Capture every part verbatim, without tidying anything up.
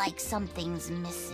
like something's missing.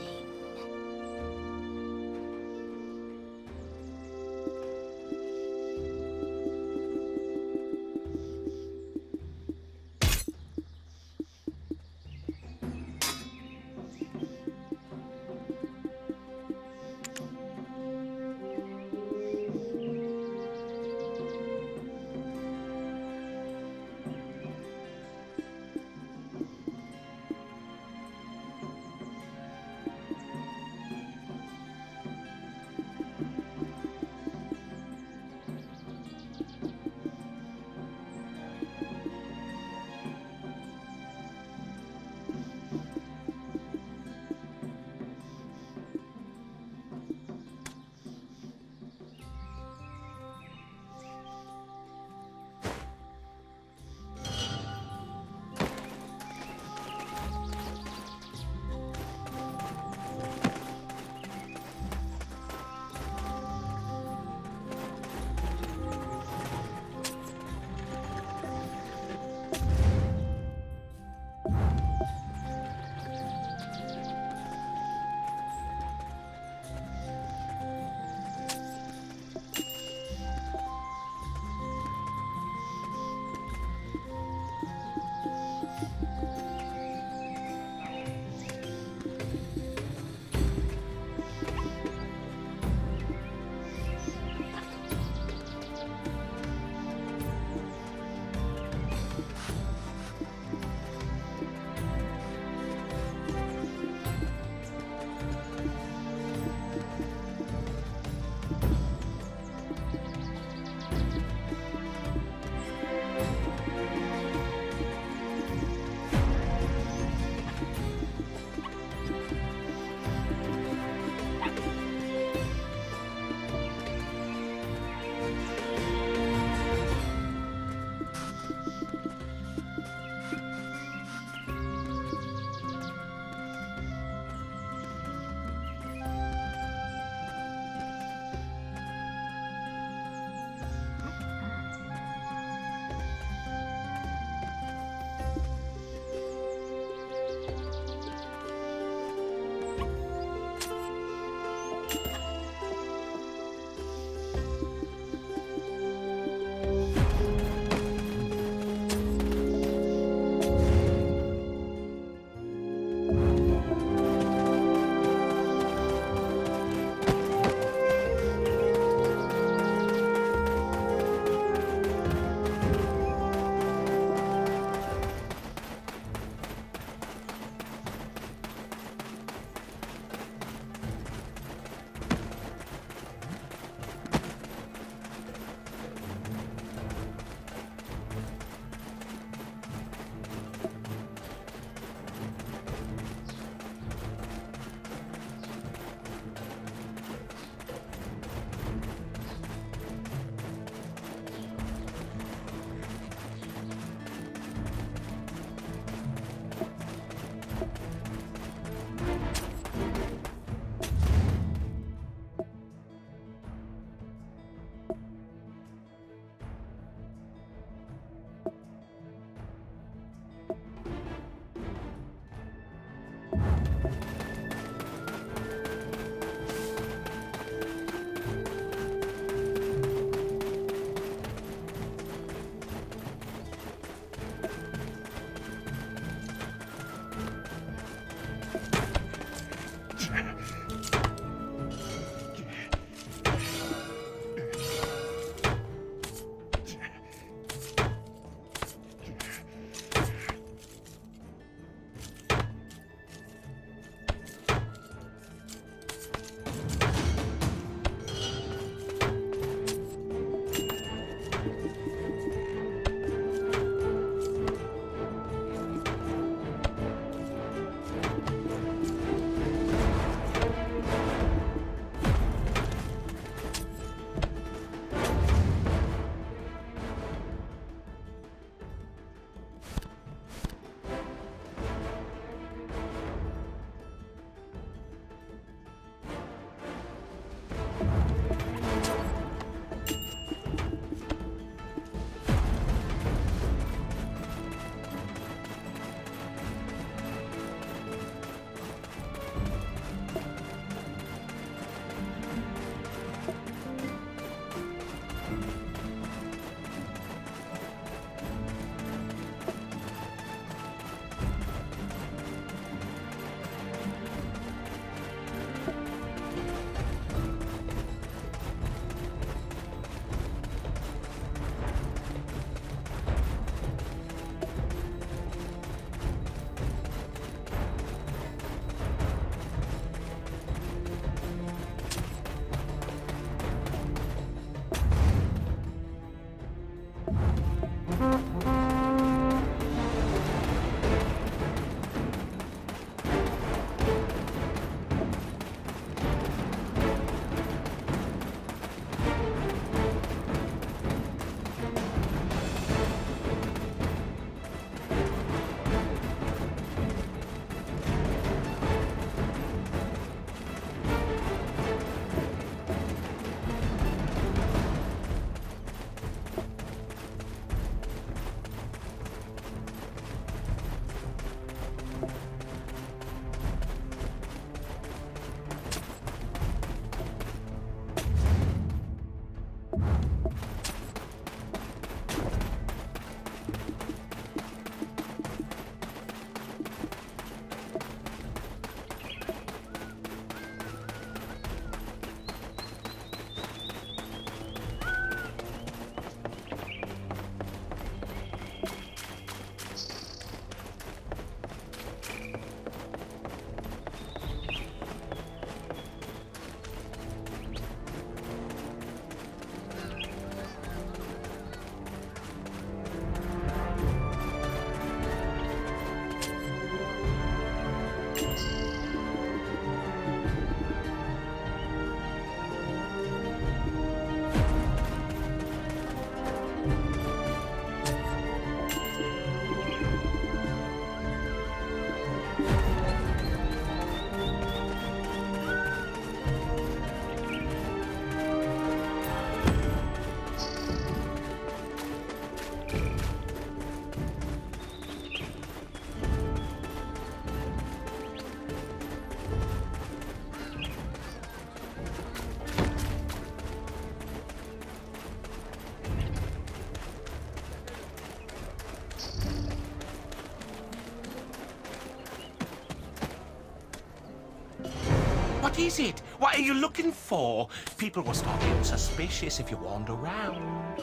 What is it? What are you looking for? People will start getting suspicious if you wander around.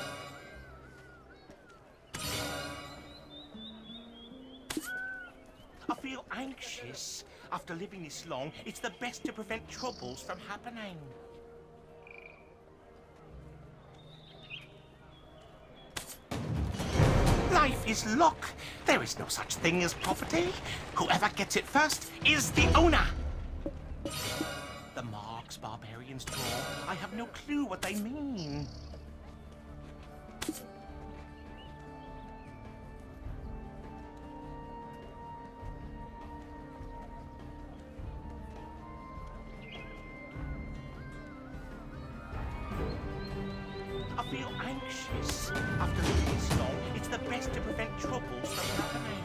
I feel anxious. After living this long, it's the best to prevent troubles from happening. Life is luck. There is no such thing as property. Whoever gets it first is the owner. The marks barbarians draw, I have no clue what they mean. I feel anxious. After living this long, it's the best to prevent troubles from happening.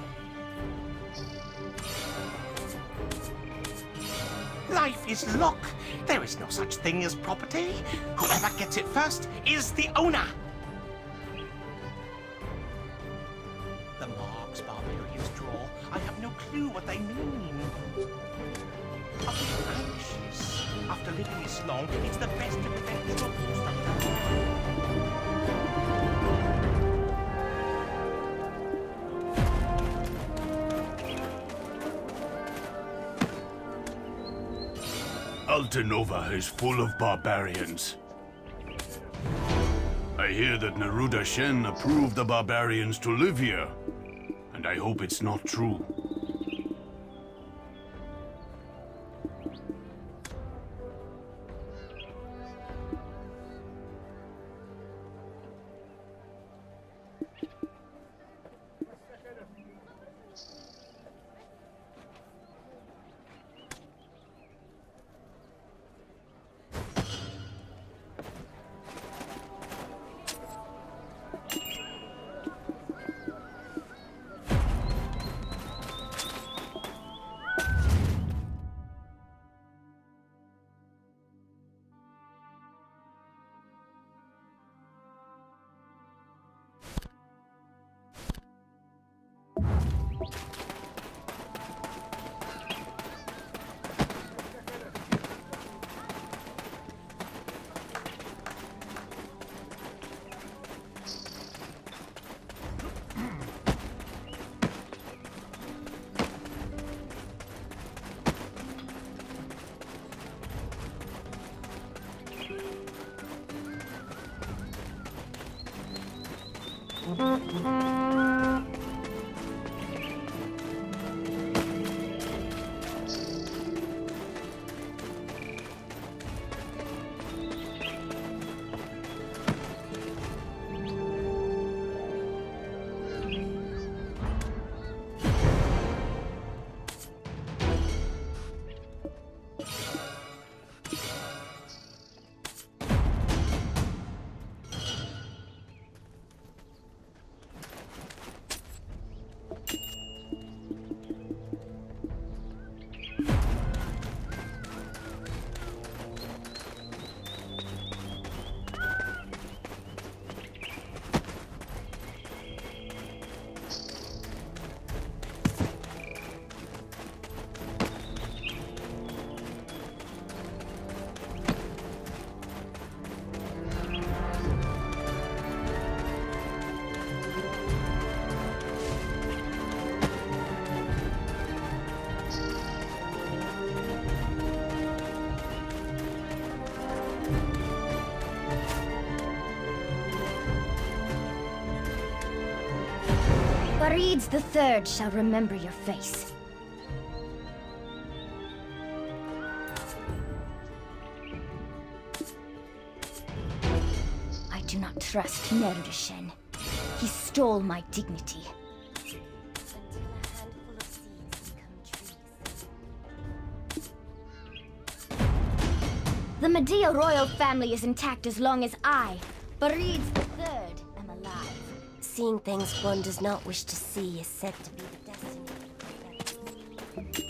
Life is luck. There is no such thing as property. Whoever gets it first is the owner. The marks barbarians draw, I have no clue what they mean. I feel anxious. After living this long, it's the best to prevent troubles from happening. Altanova is full of barbarians. I hear that Neruda Shen approved the barbarians to live here, and I hope it's not true. Barides the Third shall remember your face. I do not trust Neruda Shen. He stole my dignity. Until a handful of seeds become trees. The Medea royal family is intact as long as I, Barides the Third, am alive. Seeing things one does not wish to see is said to be the destiny of the prophet.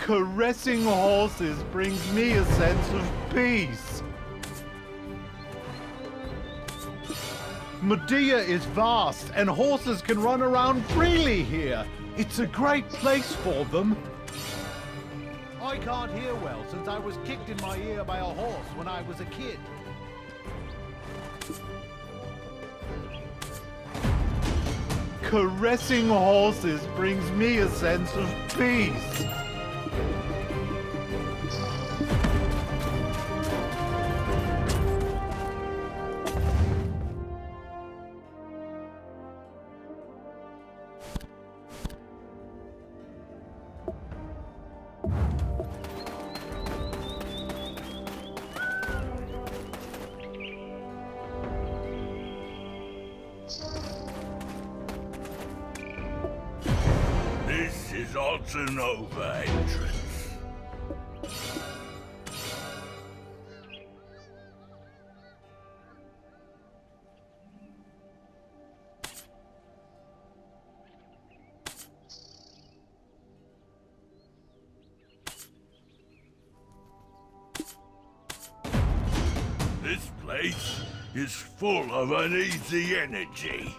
Caressing horses brings me a sense of peace. Medea is vast, and horses can run around freely here. It's a great place for them. I can't hear well since I was kicked in my ear by a horse when I was a kid. Caressing horses brings me a sense of peace. This is Altanova entrance. This place is full of uneasy energy.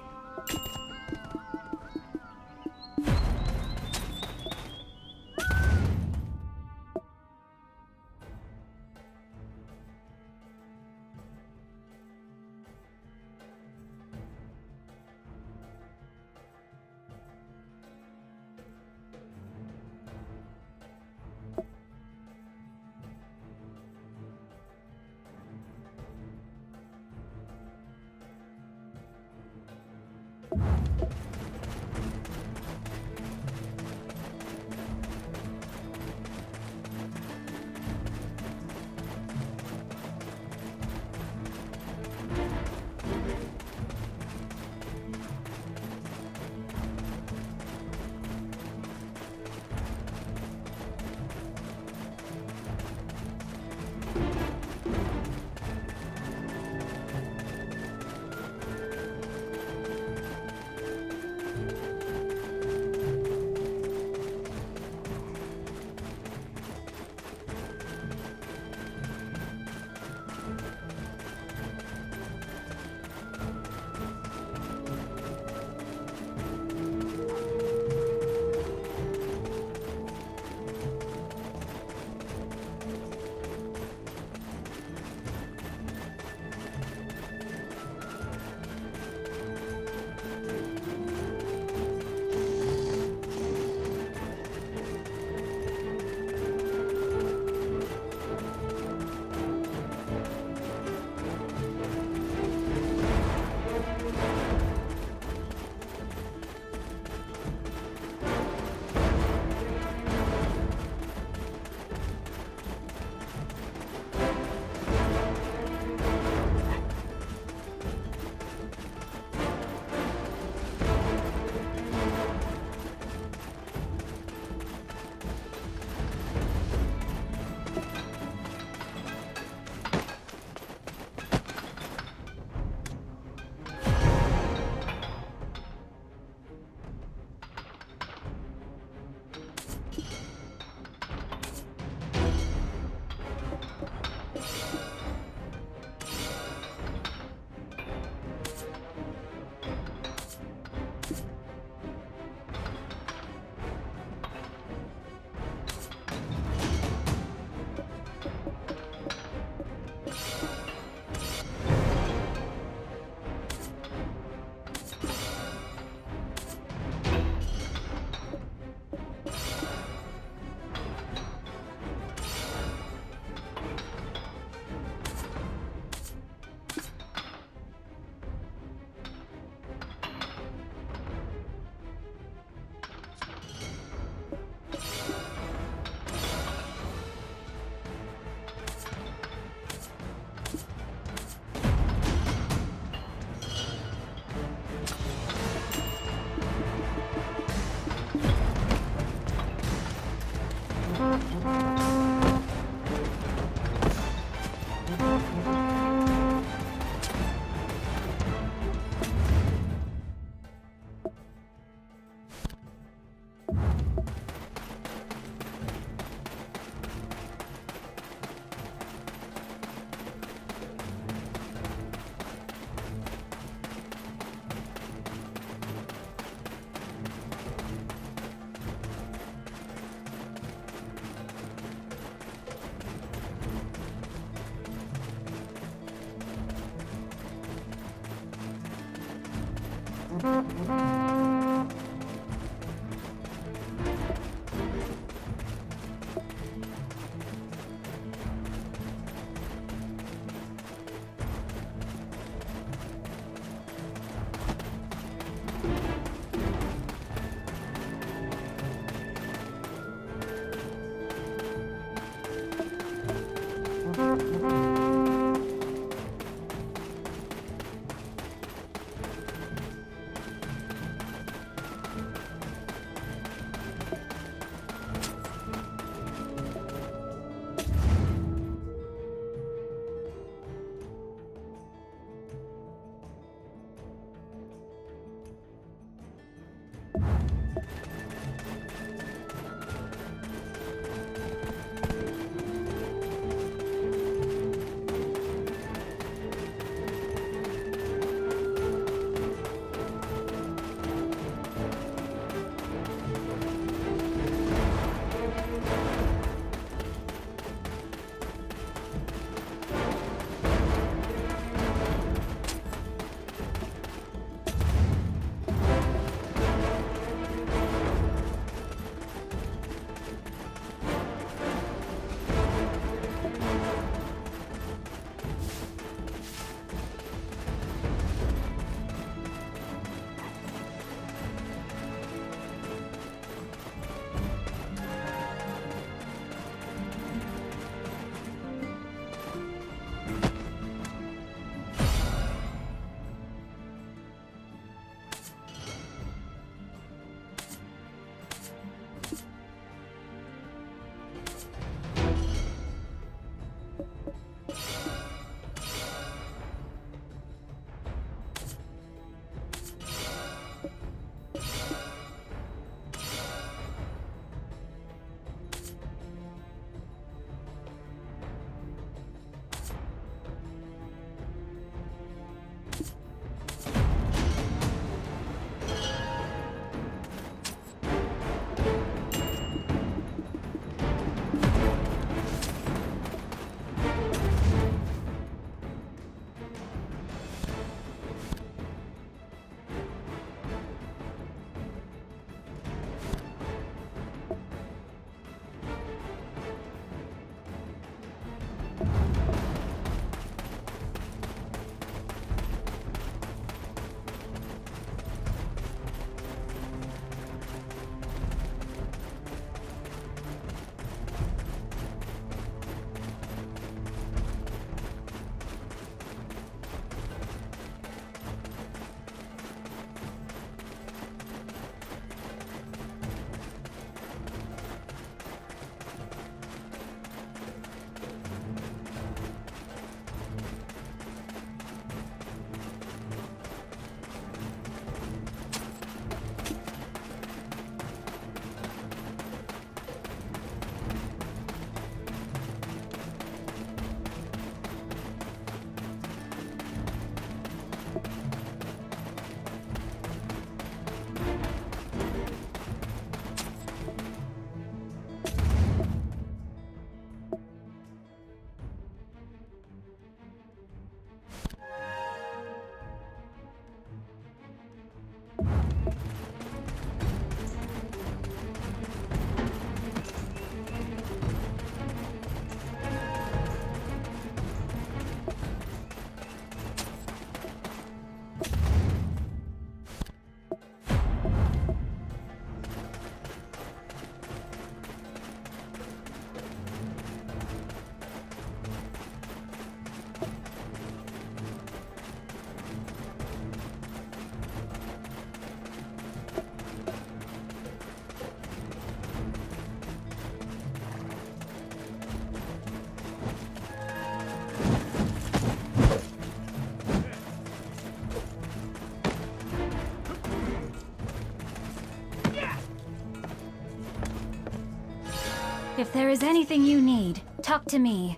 If there is anything you need, talk to me.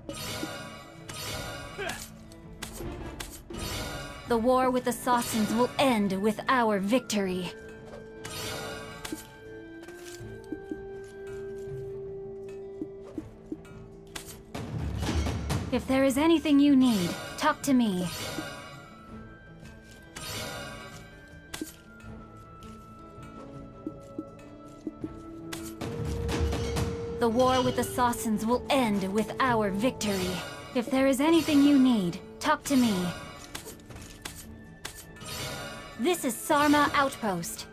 The war with the Sassans will end with our victory. If there is anything you need, talk to me. The war with the Sassans will end with our victory. If there is anything you need, talk to me. This is Sarma Outpost.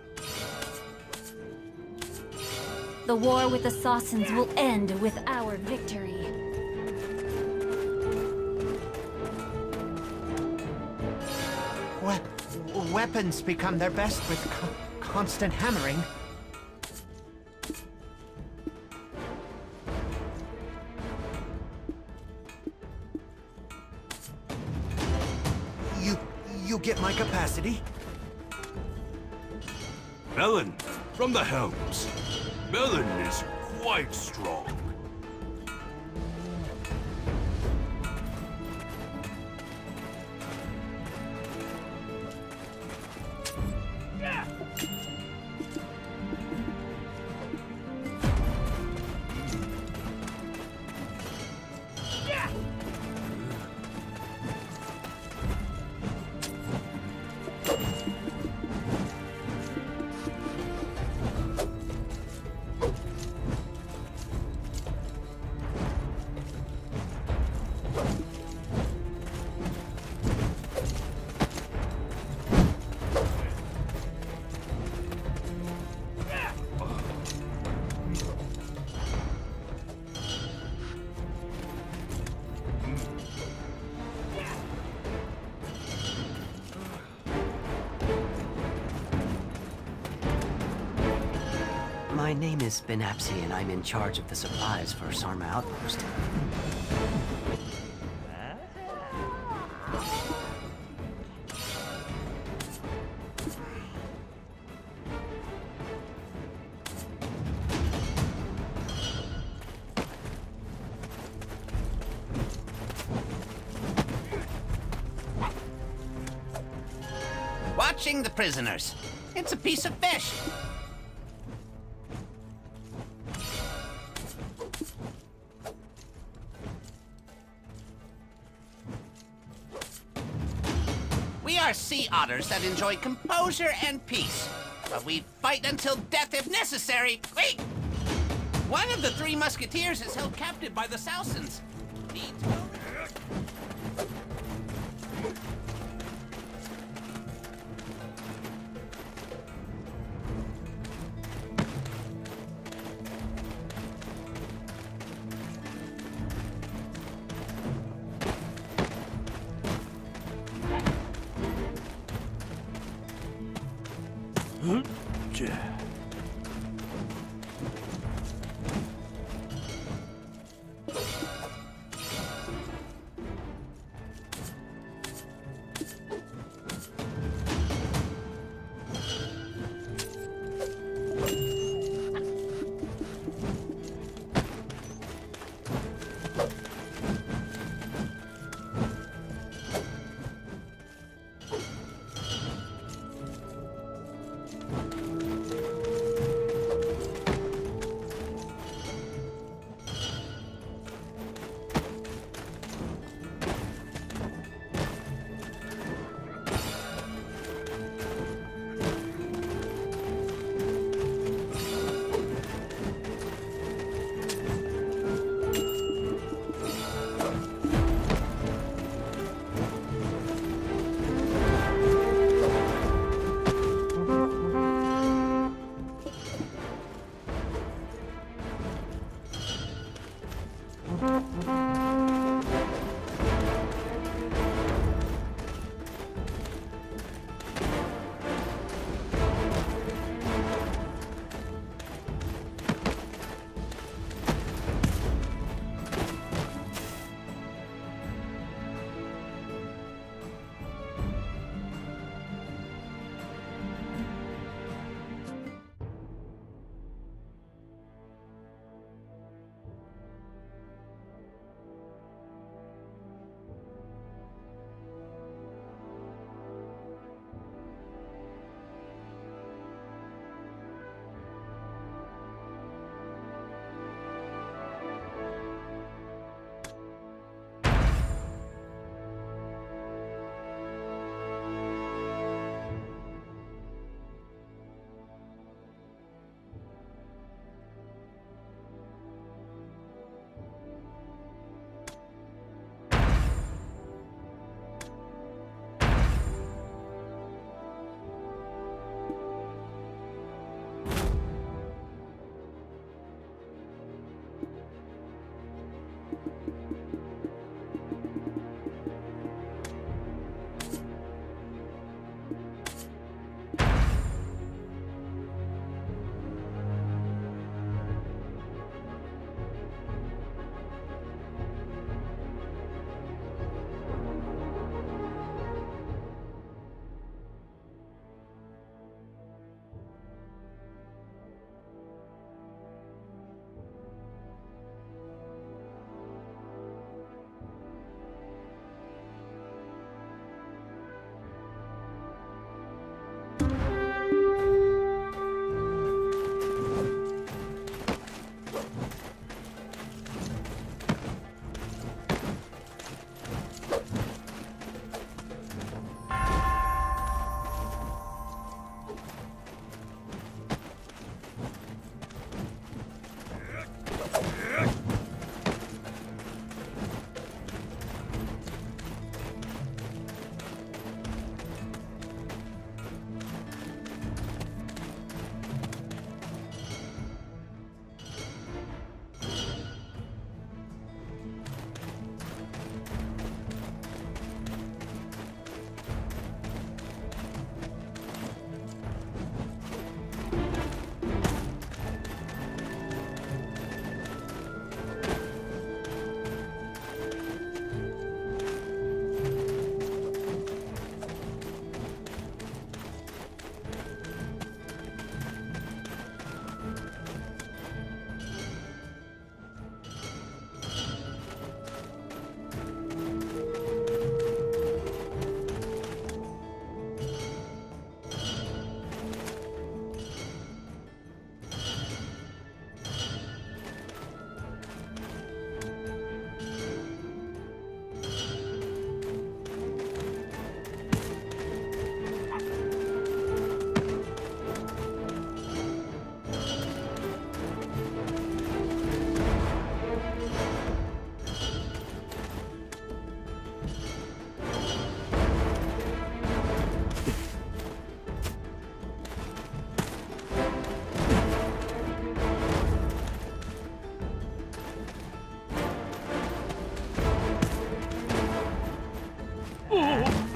The war with the Sassans will end with our victory. We weapons become their best with co constant hammering. You... you get my capacity? Melon, from the helms. Melon is quite strong. My name is Benapsi, and I'm in charge of the supplies for Sarma Outpost. Watching the prisoners. It's a piece of fish. We are sea otters that enjoy composure and peace. But we fight until death if necessary. Wait! One of the three musketeers is held captive by the Sassans. Need to go...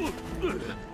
Ugh.